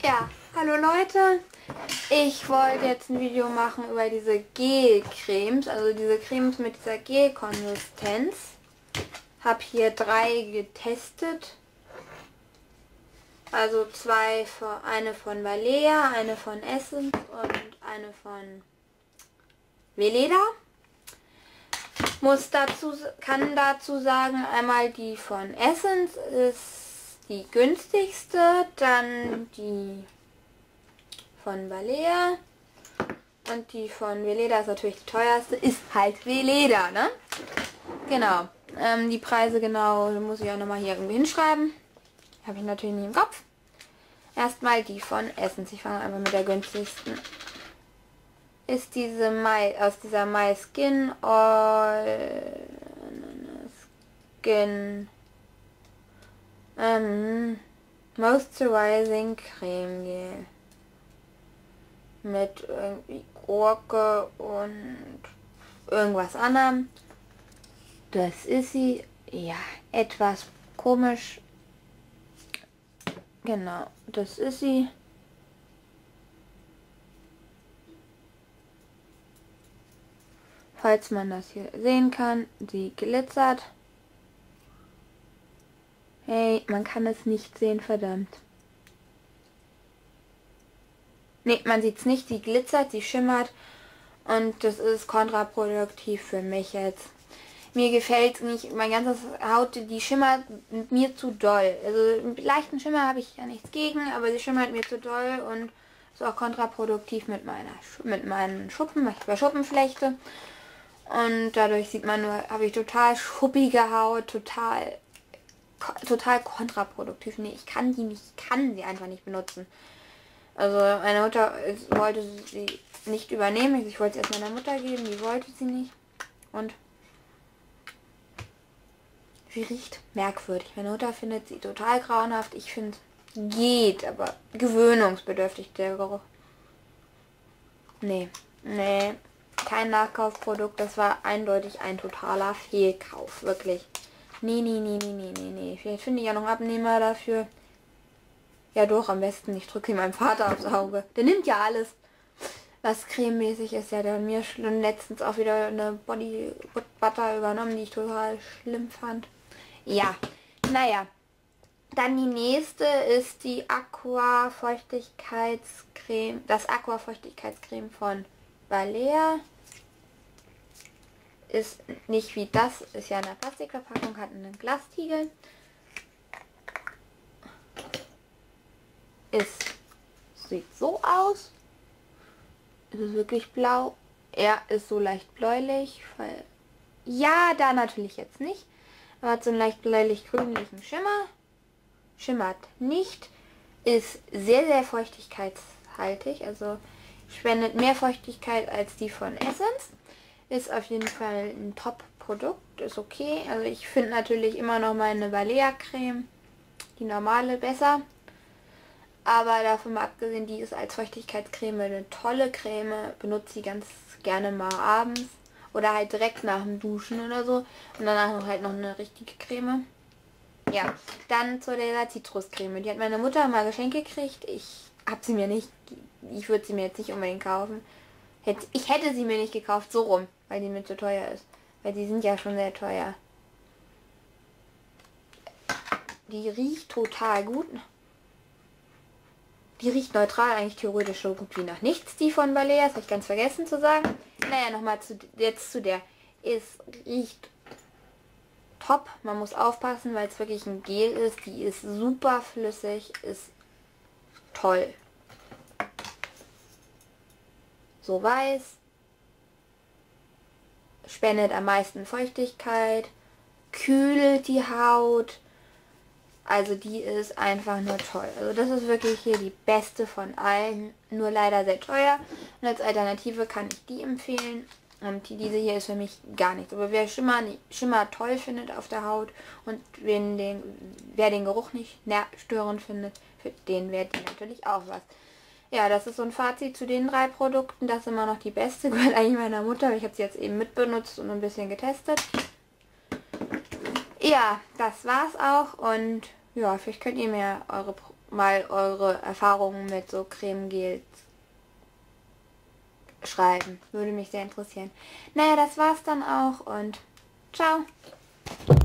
Ja, hallo Leute. Ich wollte jetzt ein Video machen über diese Gelcremes, also diese Cremes mit dieser Gelkonsistenz. Habe hier 3 getestet. Also eine von Balea, eine von Essence und eine von Weleda. Kann dazu sagen, einmal die von Essence ist die günstigste, dann die von Balea und die von Weleda ist natürlich die teuerste, ist halt Weleda, ne? Genau. Die Preise genau muss ich auch nochmal hier irgendwie hinschreiben. Habe ich natürlich nicht im Kopf. Erstmal die von Essence. Ich fange einfach mit der günstigsten. Ist diese aus dieser My Skin All Skin Moisturizing Creme Gel mit irgendwie Gurke und irgendwas anderem. Das ist sie. Ja, etwas komisch. Genau, das ist sie. Falls man das hier sehen kann, sie glitzert. Hey, man kann es nicht sehen, verdammt. Ne, man sieht es nicht, sie glitzert, sie schimmert und das ist kontraproduktiv für mich jetzt. Mir gefällt nicht, mein ganzes Haut, die schimmert mir zu doll. Also einen leichten Schimmer habe ich ja nichts gegen, aber sie schimmert mir zu doll und ist auch kontraproduktiv mit meinen Schuppen, weil ich bei Schuppenflechte. Und dadurch sieht man nur, habe ich total schuppige Haut, total kontraproduktiv. Nee, ich kann sie einfach nicht benutzen. Also meine Mutter wollte sie nicht übernehmen. Ich wollte es erst meiner Mutter geben, die wollte sie nicht. Und sie riecht merkwürdig. Meine Mutter findet sie total grauenhaft. Ich finde, geht, aber gewöhnungsbedürftig der Geruch. Nee, kein Nachkaufprodukt. Das war eindeutig ein totaler Fehlkauf, wirklich. Nee. Vielleicht finde ich ja noch einen Abnehmer dafür. Ja doch, am besten. Ich drücke meinem Vater aufs Auge. Der nimmt ja alles, was crememäßig ist. Ja, der hat mir letztens auch wieder eine Body Butter übernommen, die ich total schlimm fand. Ja, naja. Dann die nächste ist die Aqua Feuchtigkeitscreme. Das Aqua Feuchtigkeitscreme von Balea. Ist nicht wie das, ist ja in der Plastikverpackung, hat einen Glastiegel. Sieht so aus. Ist es wirklich blau? Er ist so leicht bläulich. Ja, da natürlich jetzt nicht. Aber hat so einen leicht bläulich-grünlichen Schimmer. Schimmert nicht. Ist sehr, sehr feuchtigkeitshaltig. Also spendet mehr Feuchtigkeit als die von Essence. Ist auf jeden Fall ein Top-Produkt. Ist okay. Also ich finde natürlich immer noch meine Balea-Creme, die normale, besser. Aber davon mal abgesehen, die ist als Feuchtigkeitscreme eine tolle Creme. Benutze sie ganz gerne mal abends. Oder halt direkt nach dem Duschen oder so. Und danach halt noch eine richtige Creme. Ja, dann zu dieser Zitruscreme. Die hat meine Mutter mal geschenkt gekriegt. Ich würde sie mir jetzt nicht unbedingt kaufen. Ich hätte sie mir nicht gekauft, so rum, weil die mir zu teuer ist. Weil die sind ja schon sehr teuer. Die riecht total gut. Die riecht neutral, eigentlich theoretisch so gut wie nach nichts, die von Balea. Das habe ich ganz vergessen zu sagen. Naja, nochmal jetzt zu der. Es riecht top. Man muss aufpassen, weil es wirklich ein Gel ist. Die ist super flüssig, ist toll. So weiß. Spendet am meisten Feuchtigkeit. Kühlt die Haut. Also die ist einfach nur toll. Also das ist wirklich hier die beste von allen. Nur leider sehr teuer. Und als Alternative kann ich die empfehlen. Und diese hier ist für mich gar nichts. Aber wer Schimmer toll findet auf der Haut und wer den Geruch nicht störend findet, für den wäre die natürlich auch was. Ja, das ist so ein Fazit zu den 3 Produkten. Das ist immer noch die beste. Gehört eigentlich meiner Mutter. Ich habe sie jetzt eben mitbenutzt und ein bisschen getestet. Ja, das war's auch. Und ja, vielleicht könnt ihr mir eure mal eure Erfahrungen mit so Cremegels schreiben. Würde mich sehr interessieren. Naja, das war's dann auch und ciao.